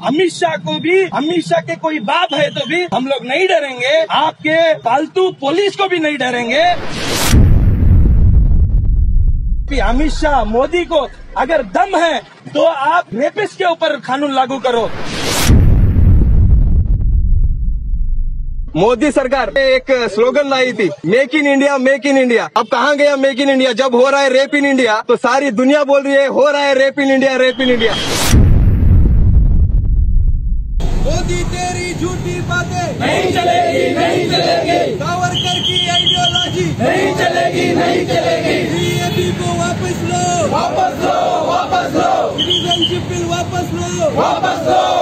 अमित शाह के कोई बाप है तो भी हम लोग नहीं डरेंगे, आपके फालतू पुलिस को भी नहीं डरेंगे। अमित शाह, मोदी को अगर दम है तो आप रेपिस्ट के ऊपर कानून लागू करो। मोदी सरकार ने एक स्लोगन लाई थी, make in India, make in India. अब कहाँ गया मेक इन इंडिया? जब हो रहा है रेप इन इंडिया तो सारी दुनिया बोल रही है हो रहा है rape in India, rape in India. Modi तेरी झूठी बातें नहीं चलेगी, नहीं चलेगी, सावरकर की आइडियोलॉजी नहीं चलेगी, नहीं चलेगी। बीजेपी को वापस लो, वापस लो, वापस लो, सिटीजनशिप बिल वापस लो, वापस लो,